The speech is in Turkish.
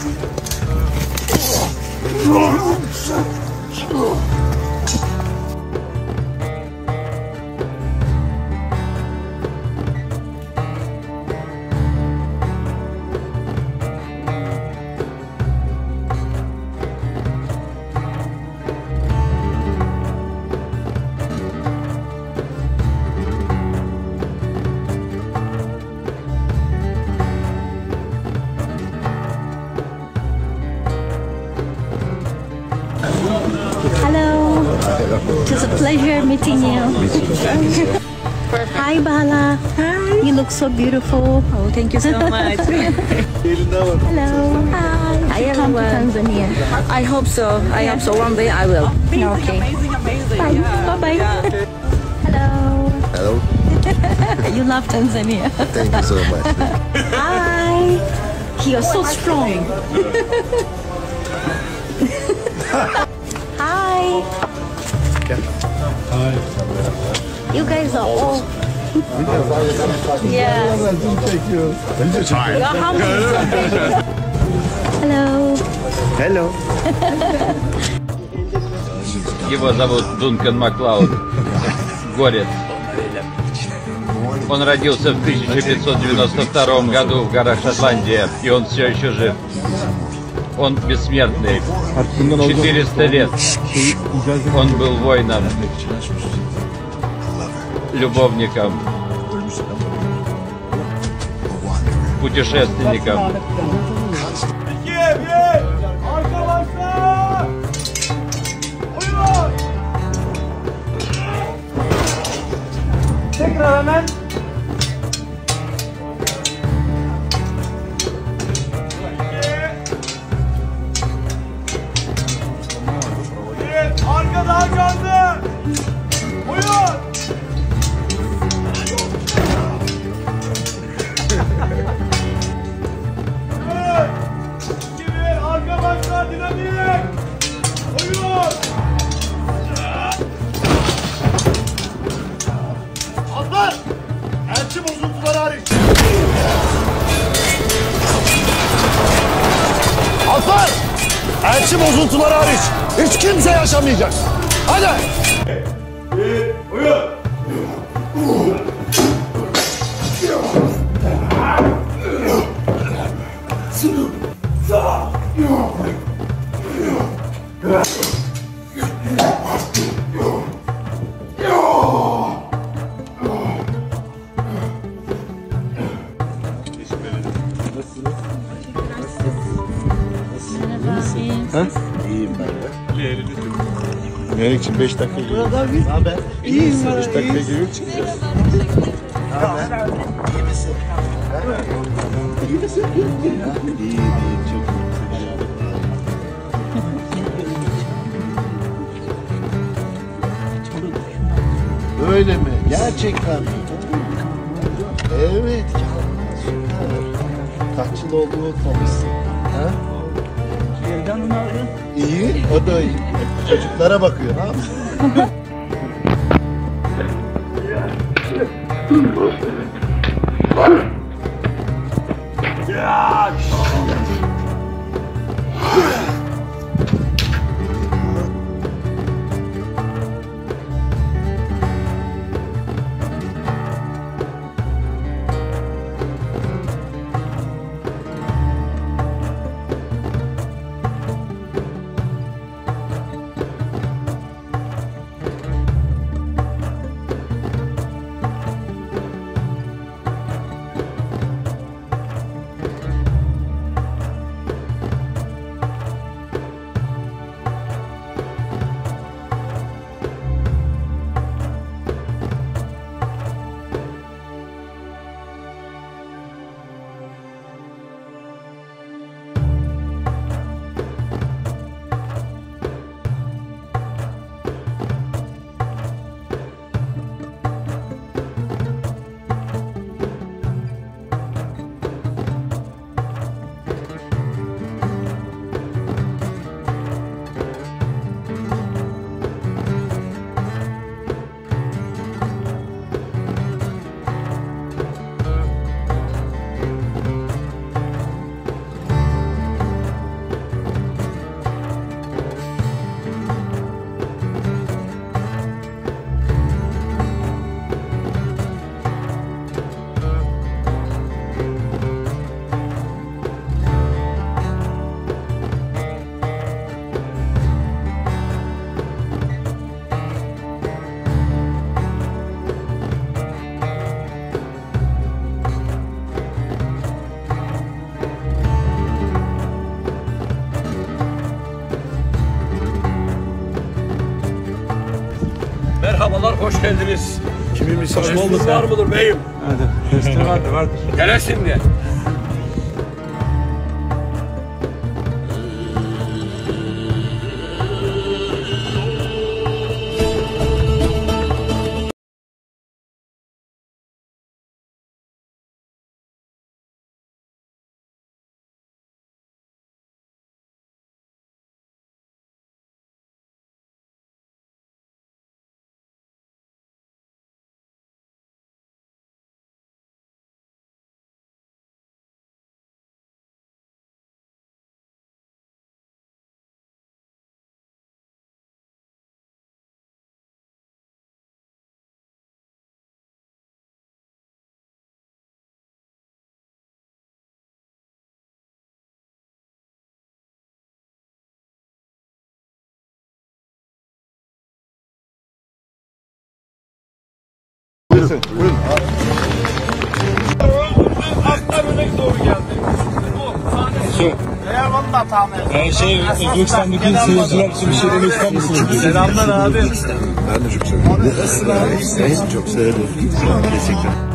Hello. It was a pleasure meeting you. Hi, Bala. Hi. You look so beautiful. Oh, thank you so much. Hello. Hi. Hi, Come to everyone. Tanzania. I hope so. I hope so. One day I will. Okay. Bye. Yeah. Bye. Yeah. Hello. Hello. You love Tanzania. Thank you so much. Hi. You're so strong. Hi. Hi. You guys are all. Yeah. You're humble. Hello. Hello. Его зовут Дункан Маклауд, горец. Он родился в 1592 году в горах Шотландии, и он все еще жив. Он бессмертный. 400 лет. Он был воином, любовником, путешественником. Tekrar hemen. Arka daha canlı. Buyur. Evet. 2-1. Arka başla dinamik. Buyur. Atlar! Elçi bozuntuları hariç! Atlar! Elçi bozuntuları hariç! Hiç kimse yaşamayacak! Hadi! Buyur! İyiyim ben de. Melik için 5 dakika giriyor. Ne haber? İyiyim ben. 5 dakika giriyor çıkacağız. Ne haber? İyi misin? İyi misin? İyiyim, çok iyi. Öyle mi? Gerçekten mi? Evet. Ya, süper. Kaç yıl olduğunu unutmamışsın. Ha? İyi, o da iyi. Çocuklara bakıyor, ha? Merhabalar, hoş geldiniz. Kimin misafir Testiniz olduk var mıdır beyim? Hadi. Testi vardır. Gele şimdi. Özbekistan'daki seyirciler için bir şey demek ister misiniz? Selamlar abi. Ben de çok seviyorum. Nasılsın abi? Çok seviyorum. Gerçekten.